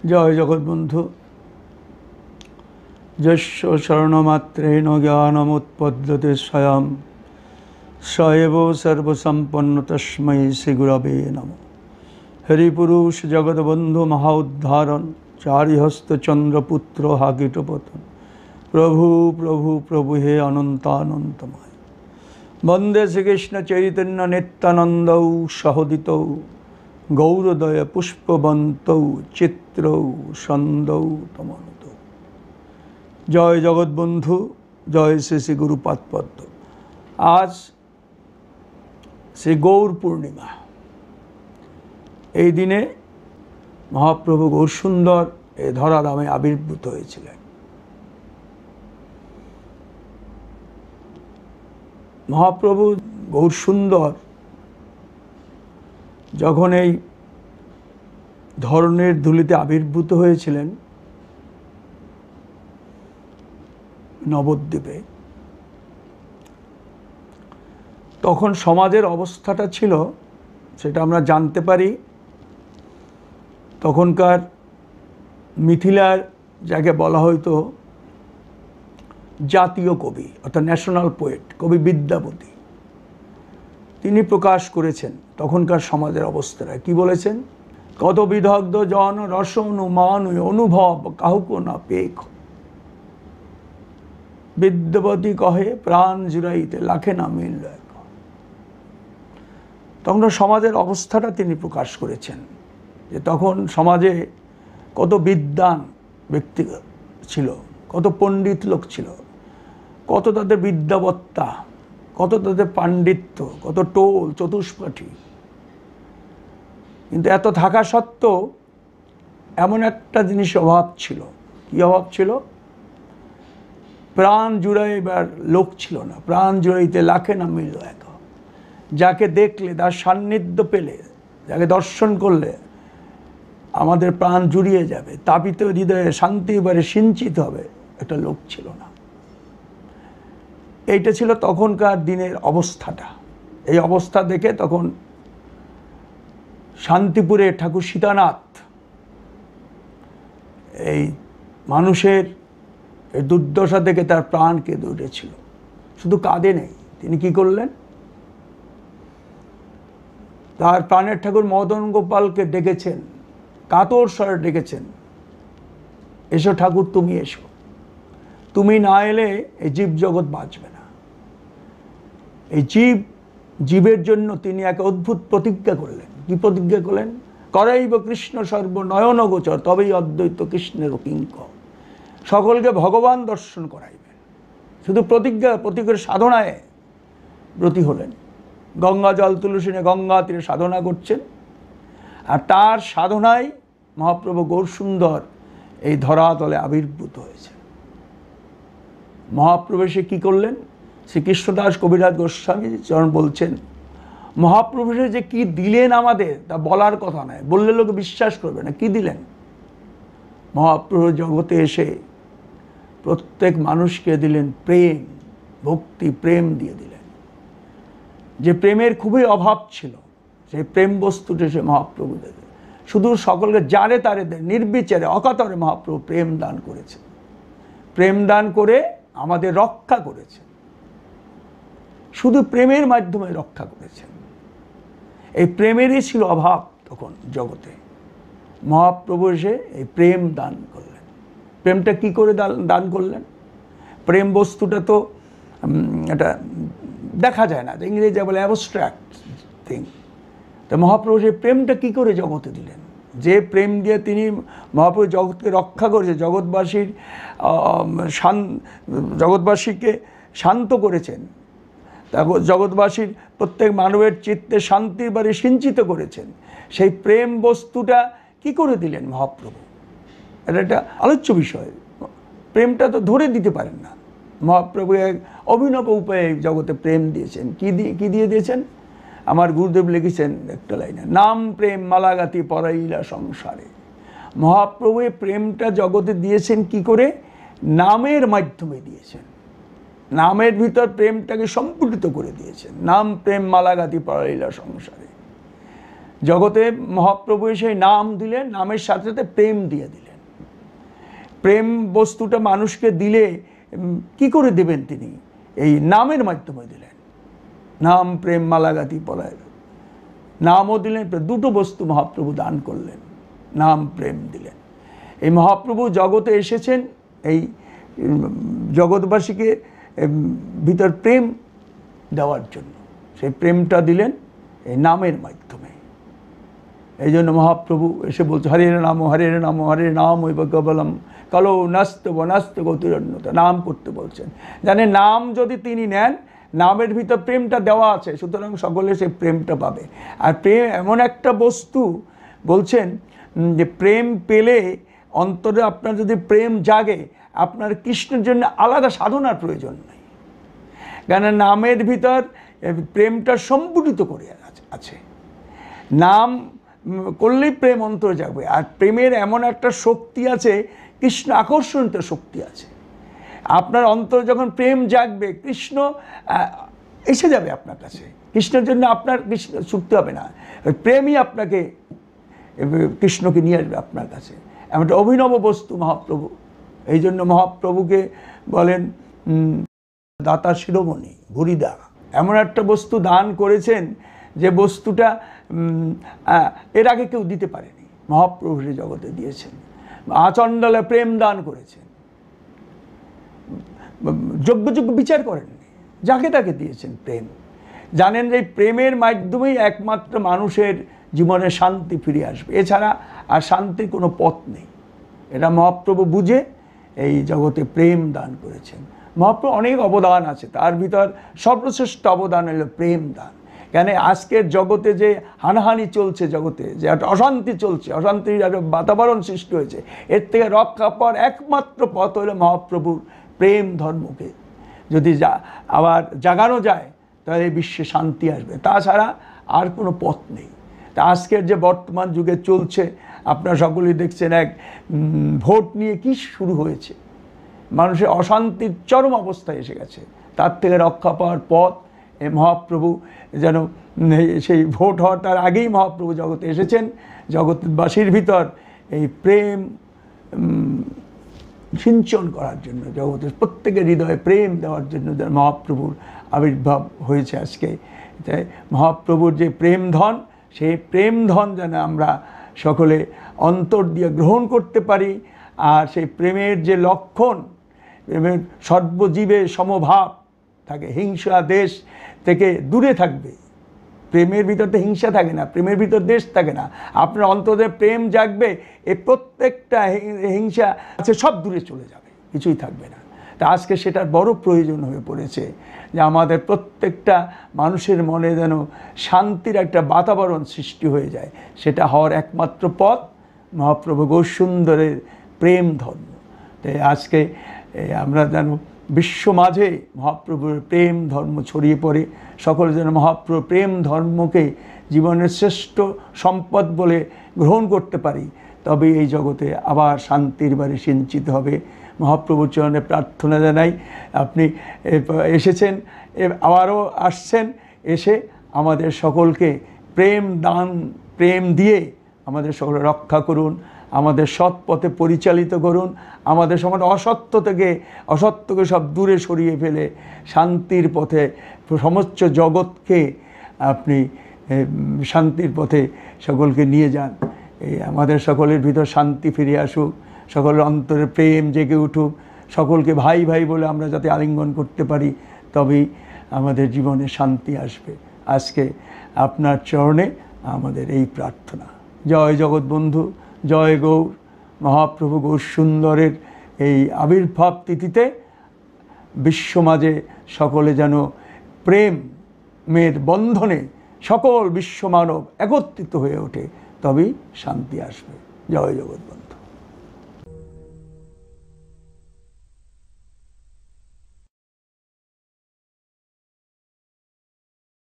জয় জগৎবন্ধু। যস্য শরণমাত্রেণ জ্ঞানমুৎপদ্যতে স্বয়ং স এব সর্বসম্পন্ন তস্मै শ্রীগুরবে নমঃ। হরিপুরুষ জগৎবন্ধু মহাউদ্ধারণ চারিহস্ত চন্দ্রপুত্র হাকিটপতন প্রভু প্রভু প্রভু হে অনন্তানন্তময়। বন্দে শ্রীকৃষ্ণ চৈতন্য নিত্যানন্দৌ সহোদিতৌ গৌরদয় পুষ্পবন্তৌ চিত্রৌ সন্দৌ তমনত। জয় জগৎবন্ধু, জয় শ্রী শ্রী গুরুপাদপদ্ম। আজ শ্রী গৌর পূর্ণিমা। এই দিনে মহাপ্রভু গৌরসুন্দর এ ধরাধামে আবির্ভূত হয়েছিলেন। মহাপ্রভু গৌরসুন্দর যখন এই ধরনের ধুলিতে আবির্ভূত হয়েছিলেন নবদ্বীপে, তখন সমাজের অবস্থাটা ছিল, সেটা আমরা জানতে পারি তখনকার মিথিলার যাকে বলা হয়তো জাতীয় কবি অর্থাৎ ন্যাশনাল পোয়েট কবি বিদ্যাপতি, তিনি প্রকাশ করেছেন তখনকার সমাজের অবস্থাটা। কি বলেছেন? কত বিদগ্ধ জন রস অনুমান অনুভব কাহুক না পেখ, বিদ্যাপতি কহে প্রাণ জুড়াইতে লাখে না মিলল এক। তখন সমাজের অবস্থাটা তিনি প্রকাশ করেছেন যে তখন সমাজে কত বিদ্বান ব্যক্তি ছিল, কত পণ্ডিত লোক ছিল, কত তাদের বিদ্যাবত্তা, কত তাদের পাণ্ডিত্য, কত টোল চতুষ্পাঠী। কিন্তু এত থাকা সত্ত্বেও এমন একটা জিনিস অভাব ছিল। কি অভাব ছিল? প্রাণ জুড়াইবার লোক ছিল না। প্রাণ জুড়াইতে লাখে না মিলল এক। যাকে দেখলে, তার সান্নিধ্য পেলে, যাকে দর্শন করলে আমাদের প্রাণ জুড়িয়ে যাবে, তাপিত হৃদয়ে শান্তি এবারে সিঞ্চিত হবে, একটা লোক ছিল না। এইটা ছিল তখনকার দিনের অবস্থাটা। এই অবস্থা দেখে তখন শান্তিপুরে ঠাকুর সীতানাথ এই মানুষের এই দুর্দশা দেখে তার প্রাণ কেঁদে উঠেছিল। শুধু কাঁদে নেই, তিনি কি করলেন? তার প্রাণের ঠাকুর মদন গোপালকে ডেকেছেন, কাতর স্বরে ডেকেছেন, এসো ঠাকুর, তুমি এসো, তুমি না এলে এই জীব জগৎ বাঁচবে না। এই জীবের জন্য তিনি এক অদ্ভুত প্রতিজ্ঞা করলেন। কি প্রতিজ্ঞা করলেন? করাইব কৃষ্ণ সর্বনয়ন গোচর তবেই অদ্বৈত কৃষ্ণের কিঙ্কর। সকলকে ভগবান দর্শন করাইবেন। শুধু প্রতিজ্ঞার সাধনায় ব্রতী হলেন। গঙ্গা জল তুলসী নিয়ে গঙ্গা তীরে সাধনা করছেন, আর তার সাধনায় মহাপ্রভু গৌরসুন্দর এই ধরাতলে আবির্ভূত হয়েছে। মহাপ্রভু সে কী করলেন? শ্রীকৃষ্ণদাস কবিরাজ গোস্বামী যখন বলছেন মহাপ্রভু যে কি দিলেন আমাদের, তা বলার কথা নয়, বললে লোক বিশ্বাস করবে না। কি দিলেন? মহাপ্রভু জগতে এসে প্রত্যেক মানুষকে দিলেন প্রেম, ভক্তি, প্রেম দিয়ে দিলেন। যে প্রেমের খুবই অভাব ছিল, সেই প্রেম বস্তুটি সে মহাপ্রভু দেবে। শুধু সকলকে যারে তারে দেয়, নির্বিচারে অকাতরে মহাপ্রভু প্রেম দান করেছে। প্রেম দান করে আমাদের রক্ষা করেছে। শুধু প্রেমের মাধ্যমে রক্ষা করেছেন। এই প্রেমেরই ছিল অভাব তখন জগতে। মহাপ্রভু এসে এই প্রেম দান করলেন। প্রেমটা কি করে দান করলেন? প্রেম বস্তুটা তো এটা দেখা যায় না, ইংরেজি বলে অ্যাবস্ট্রাক্ট থিং। তা মহাপ্রভু সেই প্রেমটা কী করে জগতে দিলেন? যে প্রেম দিয়ে তিনি মহাপ্রভু জগৎকে রক্ষা করেছে, জগৎবাসীকে শান্ত করেছেন, তারপর জগৎবাসীর প্রত্যেক মানবের চিত্তে শান্তির বাড়ি সিঞ্চিত করেছেন, সেই প্রেম বস্তুটা কি করে দিলেন মহাপ্রভু? এটা একটা আলোচ্য বিষয়। প্রেমটা তো ধরে দিতে পারেন না। মহাপ্রভু এক অভিনব উপায়ে জগতে প্রেম দিয়েছেন। কি দিয়ে দিয়েছেন? আমার গুরুদেব লিখেছেন একটা লাইনে, নাম প্রেম মালাগাতি পরাইলা সংসারে। মহাপ্রভু প্রেমটা জগতে দিয়েছেন কি করে? নামের মাধ্যমে দিয়েছেন। নামের ভিতর প্রেমটাকে সম্পুটিত করে দিয়েছেন। নাম প্রেম মালাগাতি পরাইলা সংসারে। জগতে মহাপ্রভু সেই নাম দিলেন, নামের সাথে সাথে প্রেম দিয়ে দিলেন। প্রেম বস্তুটা মানুষকে দিলে কি করে দেবেন তিনি? এই নামের মাধ্যমে দিলেন। নাম প্রেম মালাগাতি পলায়, নামও দিলেন, দুটো বস্তু মহাপ্রভু দান করলেন, নাম প্রেম দিলেন। এই মহাপ্রভু জগতে এসেছেন এই জগৎবাসীকে ভিতর প্রেম দেওয়ার জন্য। সেই প্রেমটা দিলেন এই নামের মাধ্যমে। এই জন্য মহাপ্রভু এসে বলছে, হরে নাম হরে নাম হরে নাম ওই কেবলম কালো নাস্ত বনাস্ত গতিরণ্যতা। নাম করতে বলছেন, জানে নাম যদি তিনি নেন, নামের ভিতর প্রেমটা দেওয়া আছে, সুতরাং সকলে সেই প্রেমটা পাবে। আর প্রেম এমন একটা বস্তু, বলছেন যে প্রেম পেলে অন্তরে আপনার যদি প্রেম জাগে, আপনার কৃষ্ণের জন্য আলাদা সাধনার প্রয়োজন নেই। কেন নামের ভিতর প্রেমটা সম্পূর্ণ করে আছে। নাম করলেই প্রেম অন্তরে জাগবে। আর প্রেমের এমন একটা শক্তি আছে, কৃষ্ণ আকর্ষণীয় শক্তি আছে। আপনার অন্তরে যখন প্রেম জাগবে, কৃষ্ণ এসে যাবে আপনার কাছে। কৃষ্ণের জন্য আপনার কৃষ্ণ ছুটতে হবে না, প্রেমই আপনাকে কৃষ্ণকে নিয়ে আসবে আপনার কাছে। এমন একটা অভিনব বস্তু মহাপ্রভু। এই জন্য মহাপ্রভুকে বলেন দাতা শিরোমণি ভুরিদা। এমন একটা বস্তু দান করেছেন যে বস্তুটা এর আগে কেউ দিতে পারেনি, মহাপ্রভু জগতে দিয়েছেন। আচণ্ডালে প্রেম দান করেছেন, যোগ্য বিচার করেননি, যাকে তাকে দিয়েছেন প্রেম। জানেন যে প্রেমের মাধ্যমেই একমাত্র মানুষের জীবনে শান্তি ফিরে আসবে, এছাড়া আর শান্তির কোনো পথ নেই। এটা মহাপ্রভু বুঝে এই জগতে প্রেম দান করেছেন। মহাপ্রভু অনেক অবদান আছে, তার ভিতর সর্বশ্রেষ্ঠ অবদান হলো প্রেম দান। কেন আজকের জগতে যে হানাহানি চলছে, জগতে যে একটা অশান্তি চলছে, অশান্তির একটা বাতাবরণ সৃষ্টি হয়েছে, এর থেকে রক্ষা পাওয়ার একমাত্র পথ হলো মহাপ্রভুর প্রেম ধর্মকে যদি আবার জাগানো যায়, তাহলে এই বিশ্বে শান্তি আসবে। তাছাড়া আর কোনো পথ নেই। তা আজকের যে বর্তমান যুগে চলছে, আপনারা সকলেই দেখছেন, এক ভোট নিয়ে কি শুরু হয়েছে, মানুষের অশান্তির চরম অবস্থায় এসে গেছে। তার থেকে রক্ষা পাওয়ার পথ এই মহাপ্রভু যেন সেই ভোট হওয়ার তার আগেই মহাপ্রভু জগতে এসেছেন, জগৎবাসীর ভিতর এই প্রেম সিঞ্চন করার জন্য, জগতের প্রত্যেকের হৃদয়ে প্রেম দেওয়ার জন্য মহাপ্রভুর আবির্ভাব হয়েছে আজকে। তাই মহাপ্রভুর যে প্রেম ধন, সেই প্রেম ধন যেন আমরা সকলে অন্তর দিয়ে গ্রহণ করতে পারি। আর সেই প্রেমের যে লক্ষণ, প্রেমের সর্বজীবে সমভাব থাকে, হিংসা দেশ থেকে দূরে থাকবে। প্রেমের ভিতর তো হিংসা থাকে না, প্রেমের ভিতর দেশ থাকে না। আপনার অন্তরে প্রেম জাগবে, এই প্রত্যেকটা হিংসা আছে সব দূরে চলে যাবে, কিছুই থাকবে না। তা আজকে সেটার বড় প্রয়োজন হয়ে পড়েছে যে আমাদের প্রত্যেকটা মানুষের মনে যেন শান্তির একটা বাতাবরণ সৃষ্টি হয়ে যায়। সেটা হওয়ার একমাত্র পথ মহাপ্রভু গৌরসুন্দরের প্রেম ধর্ম। তাই আজকে আমরা যেন বিশ্ব মাঝে মহাপ্রভুর প্রেম ধর্ম ছড়িয়ে পড়ে, সকলে যেন মহাপ্রভুর প্রেম ধর্মকে জীবনের শ্রেষ্ঠ সম্পদ বলে গ্রহণ করতে পারি, তবে এই জগতে আবার শান্তির বাড়ি সিঞ্চিত হবে। মহাপ্রভুর চরণে প্রার্থনা জানাই, আপনি এসেছেন, আবারও আসছেন, এসে আমাদের সকলকে প্রেম দান, প্রেম দিয়ে আমাদের সকলে রক্ষা করুন, আমাদের সৎ পথে পরিচালিত করুন, আমাদের সমাজ অসত্যকে সব দূরে সরিয়ে ফেলে শান্তির পথে সমস্ত জগৎকে আপনি শান্তির পথে সকলকে নিয়ে যান। এই আমাদের সকলের ভিতর শান্তি ফিরে আসুক, সকলের অন্তরে প্রেম জেগে উঠুক, সকলকে ভাই ভাই বলে আমরা যাতে আলিঙ্গন করতে পারি, তবেই আমাদের জীবনে শান্তি আসবে। আজকে আপনার চরণে আমাদের এই প্রার্থনা। জয় জগৎবন্ধু, জয় গৌর। মহাপ্রভু গৌরসুন্দরের এই আবির্ভাব তিথিতে বিশ্বমাঝে সকলে যেন প্রেমের বন্ধনে সকল বিশ্বমানব একত্রিত হয়ে ওঠে, তবেই শান্তি আসবে। জয় জগৎবন্ধু।